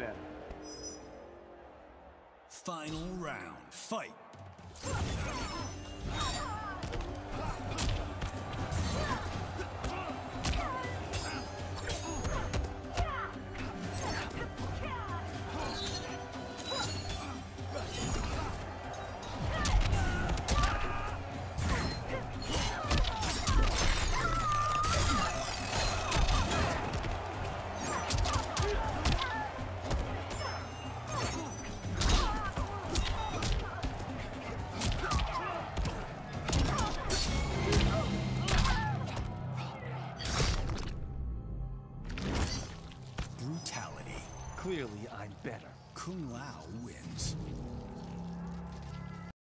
better. Final round, fight! Brutality. Clearly, I'm better. Kung Lao wins.